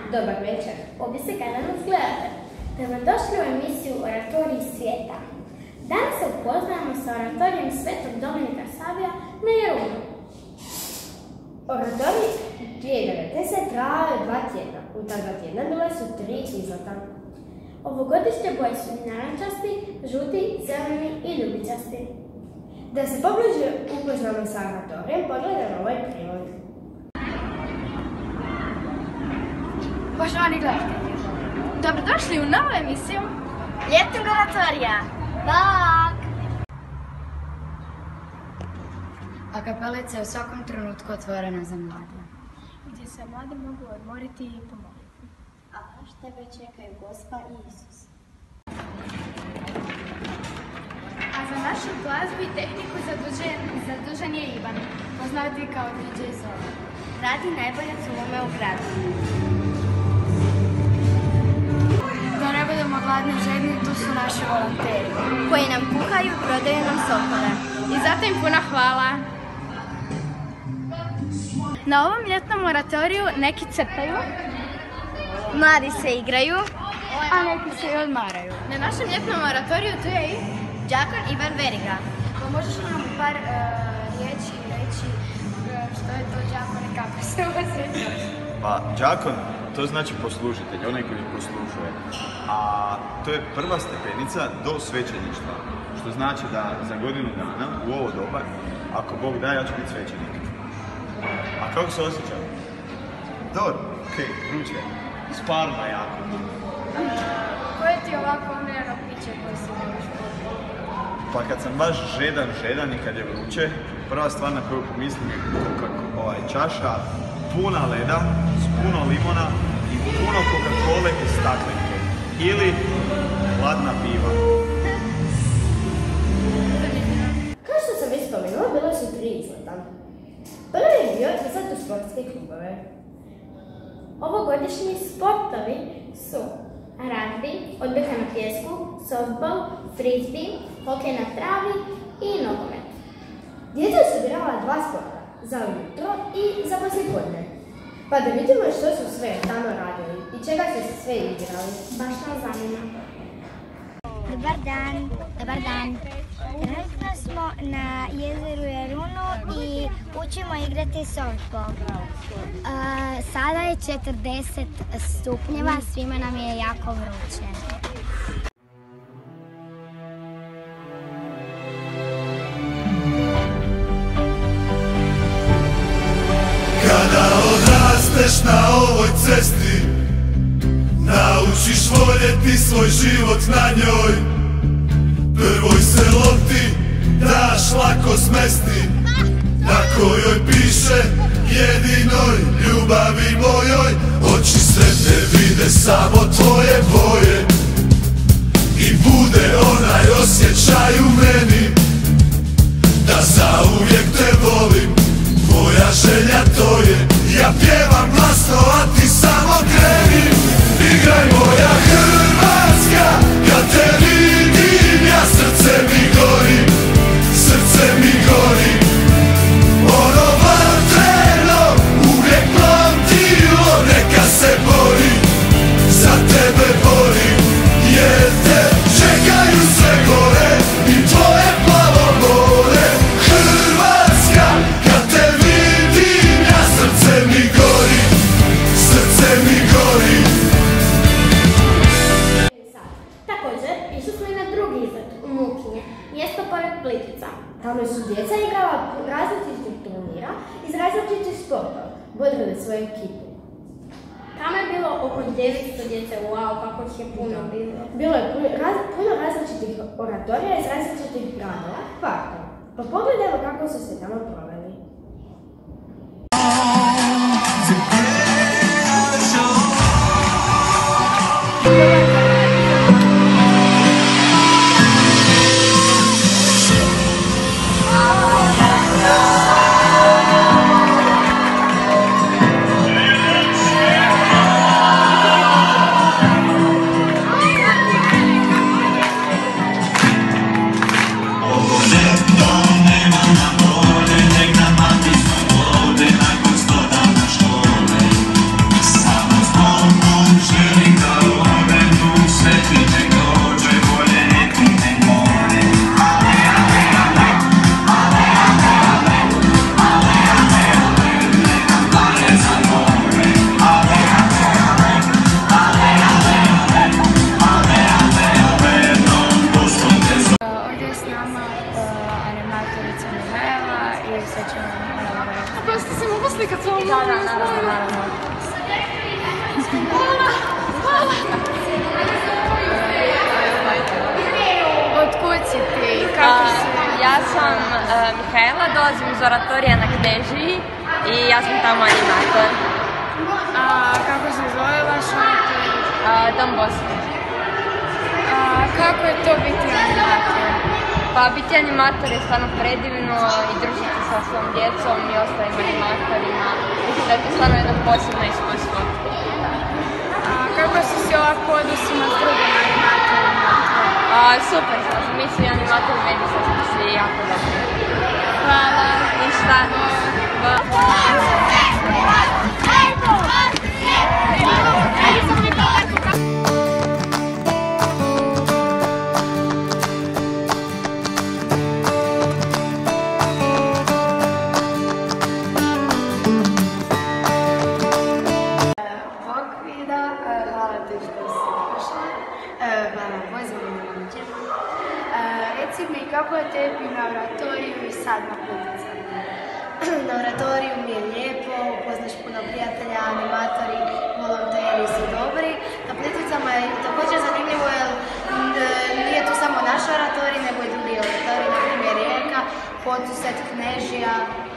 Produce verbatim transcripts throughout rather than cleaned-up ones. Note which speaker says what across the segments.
Speaker 1: dobar večer. Ovdje se kada nas gledate. Dobrodošli u emisiju Oratorij svijeta. Danas se upoznajemo sa oratorijem Svetog Dominika Savija na Jarunu. Oratorij dvije hiljade devetnaeste trajao je dva tjedna. U ta dva tjedna bile su tri izleta. Ovogodišnje boje su narančasti, žuti, zeleni i ljubičasti. Da se pobliže upoznamo sa oratorijem, pogledajmo ovaj prilog.
Speaker 2: Poštovani gledatelji, dobrodošli u novu emisiju Ljetnog oratorija. Bok!
Speaker 3: A kapelica je u svakom trenutku otvorena za mlade,
Speaker 2: Gdje se mladi mogu odmoriti i pomoliti.
Speaker 4: A baš tebe čekaju Gospa i Isus.
Speaker 2: A za našu glazbu i tehniku zadužen, zadužen je Ivan, poznati kao D J Zola.
Speaker 4: Radi najbolje culume u gradu.
Speaker 2: Da ne budemo gladni i žedni, tu su naši volonteri,
Speaker 4: Koji nam kuhaju i prodaju nam sokole.
Speaker 2: i zato im puno hvala. Na ovom ljetnom oratoriju neki crtaju,
Speaker 4: Mladi se igraju.
Speaker 2: a neki se i odmaraju. Na našem ljetnom oratoriju tu je i
Speaker 4: Đakon Ivan Veriga.
Speaker 2: Pa možeš li nam par uh, riječi reći uh, što je to đakon i kako se osjeća?
Speaker 5: Pa, đakon, to znači poslužitelj, onaj koji poslužuje. A to je prva stepenica do svećeništva. Što znači da za godinu dana, u ovo doba, ako Bog da, ja ću biti svećenik. A kako se osjećam? Dobro, okej, vruće. Spalma jako.
Speaker 2: Koje ti je ovako omiljeno piće koje si voliš?
Speaker 5: Pa kad sam baš žedan, žedan i kad je vruće, prva stvar na koju pomislim je kako ovaj čaša puna leda, s puno limona i puno Coca-Cole iz staklenke. Ili hladna piva.
Speaker 1: Kao što sam već spomenula, bilo su tri izleta. Prvi je bio izlet u sportske klubove. Ovogodišnji sportovi su ragbi, odbojka na pjesku, softball, frisbee, hokej na travi i nogomet. Djeca su birala dva sporta, za ujutro i za poslijepodne. Pa da vidimo što su sve tamo radili i čega su se sve igrali. Baš nas zanima.
Speaker 6: Dobar dan, dobar dan. Trenutno smo na jezeru Jarunu i učimo igrati softball. Uh, sada je četrdeset stupnjeva, svima nam je jako vruće.
Speaker 7: Kada odrasteš na ovoj cesti, naučiš voljeti svoj život na njoj. Prvoj se lopti daš lako smesti, na kojoj piše jedinoj ljubavi mojoj. Oči sretne vide samo tvoje boje i bude onaj osjećaj u meni da zauvijek te volim. Moja želja to je, ja pjevam glasno, a ti samo kreni. Igraj moja Hrvatska, kad te vidim, ja srce mi gori, srce mi gori. Ono vatreno, uvijek plamtilo, neka se bori, za tebe bori, jer te čekaju sve gore i tvoje plavo more. Hrvatska, kad te vidim, ja srce mi gori, srce mi gori.
Speaker 1: Također, išli smo i na drugi izlet u Mukinje, mjesto pored Plitvica. Tamo su djeca igrala različitih turnira iz različitih sportova, bodrili svoju ekipu. Tamo je bilo oko devetsto djece, wow, kako ih je puno bilo. Bilo je puno, raz, puno različitih oratorija iz različitih gradova, kvartova. Pa pogledajmo kako su se tamo proveli.
Speaker 7: Ovo ne, to nema na more, nek
Speaker 3: animatorica Mihaela i sve ćemo elaborirati.
Speaker 2: Pa ste se mogu slikat s ovom?
Speaker 3: Da, da, naravno, naravno.
Speaker 2: Hvala, hvala. Otkud si ti? Kako si?
Speaker 8: Ja sam Mihaela, dolazim iz oratorija na Knežiji i ja sam tamo animator.
Speaker 2: A kako se zove vaš oratorij?
Speaker 8: Dom Bosne.
Speaker 2: A kako je to biti animator?
Speaker 8: Pa biti animator je stvarno predivno i družiti sa svom djecom i ostalim animatorima. Mislim da je to stvarno jedno posebno iskustvo.
Speaker 2: A kako si se ovako odnosima s drugim animatorima?
Speaker 8: A, super sam, mi svi animatori Medisa smo svi jako dobri.
Speaker 2: Hvala.
Speaker 8: Ništa.
Speaker 3: Hvala ti što si došla. Hvala pozivu na dođe. Reci mi, kako je tebi na oratoriju i sad na Plitvici?
Speaker 9: Na oratoriju mi je lijepo, upoznaš puno prijatelja, animatori, volonteri su dobri. Na Plitvicama je također zanimljivo jer nije tu samo naš oratorij, nego i drugi oratorij, na primjer Rijeka, Podsused, Knežija.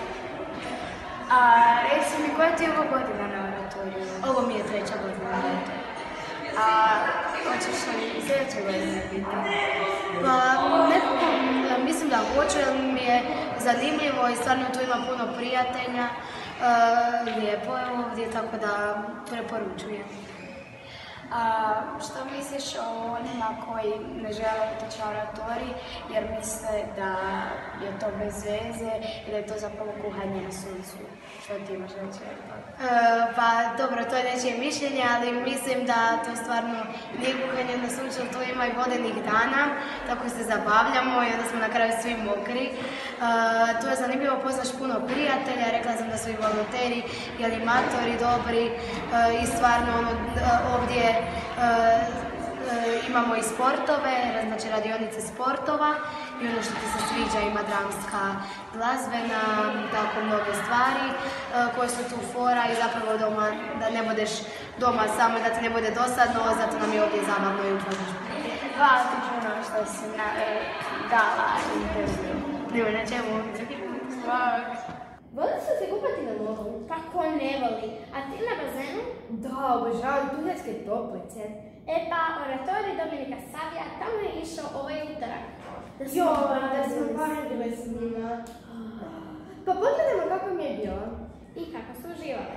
Speaker 3: A reci mi, koja ti je ovo godina na oratoriju?
Speaker 9: Ovo mi je treća godina na oratoriju.
Speaker 3: A hoćeš li i sljedeće godine biti?
Speaker 9: Pa, nekako mislim da hoću jer mi je zanimljivo i stvarno tu ima puno prijatelja. E, lijepo je ovdje, tako da preporučujem.
Speaker 3: A što misliš o onima koji ne žele otići na oratorij jer misle da je to bez veze i da je to zapravo kuhanje na suncu? Što ti imaš reći?
Speaker 9: E, pa dobro, to je nečije mišljenje, ali mislim da to stvarno nije kuhanje na suncu, tu ima i vodenih dana, tako se zabavljamo i onda smo na kraju svi mokri. E, tu je zanimljivo, poznaš puno prijatelja, rekla sam da su i volonteri i animatori dobri e, i stvarno ono, ovdje e, e, imamo i sportove, znači radionice sportova i ono što ti se sviđa, ima dramska, glazbena, tako mnoge stvari e, koje su tu fora i zapravo doma, da ne budeš doma samo, da ti ne bude dosadno, zato nam je ovdje zabavno i upoznaš.
Speaker 3: Hvala ti puno što si na, e, dala intervju.
Speaker 9: Nema na čemu.
Speaker 3: Hvala.
Speaker 1: Voli su se kupati na moru? Pa ko ne voli? A ti na bazenu? Da, obožavam Tuhelske toplice. E pa, oratorij Dominika Savija tamo je išao ovaj utorak. Joj, da smo paradile s njima. Pa pogledajmo kako mi je bilo. I kako su uživali.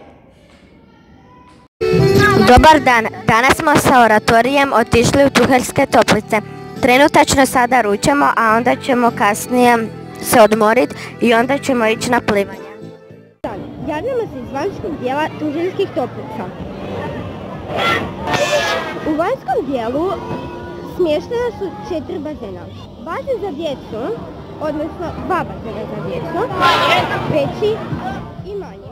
Speaker 10: Dobar dan, danas smo sa oratorijem otišli u Tuhelske toplice. Trenutačno sada ručamo, a onda ćemo kasnije se odmoriti i onda ćemo ići na plivanje.
Speaker 11: Javljamo se iz vanjskog dijela Tuheljskih toplica. U vanjskom dijelu smještena su četiri bazena. Bazen za djecu, odnosno dva bazena za djecu, veći i manji.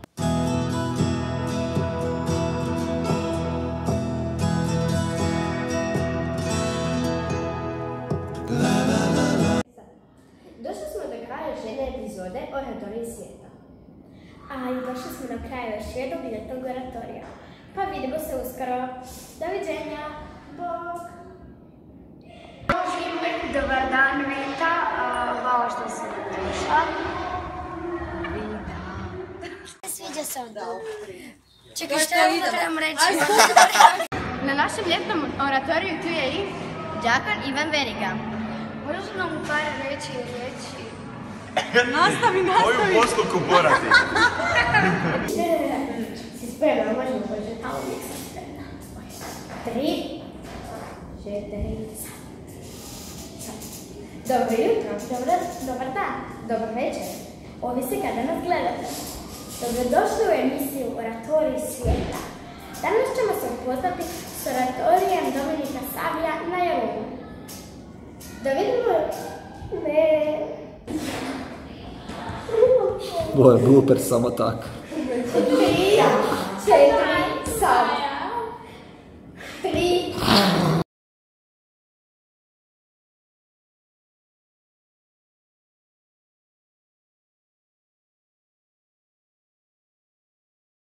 Speaker 1: Došli smo do kraja još jedne epizode Oratorije svijeta. A i došli smo do kraja još jednog ljetnog oratorija. Pa vidimo se uskoro. Doviđenja. Bog!
Speaker 3: Dobar dan, Vita. Hvala što si došla.
Speaker 6: Sviđa se od ovo. Čekaj, što ja ovo trebam reći?
Speaker 2: Na našem ljetnom oratoriju tu je i
Speaker 4: đakan Ivan Veriga.
Speaker 3: Možeš nam u par reći riječi?
Speaker 2: Nastavi, nastavi!
Speaker 5: Koju postupku borati?
Speaker 1: Si spremna, možemo početi. Ali nisam spremna. Tri, četiri, sad. Dobro jutro, dobar, dobar dan, dobar večer. Ovisi kada nas gledate. Dobrodošli u emisiju Oratorij svijeta. Danas ćemo se upoznati s oratorijem Dominika Savija na Jarunu. Da vidimo... Ne...
Speaker 12: Ovo je blooper samo tak.
Speaker 1: Tri, četiri,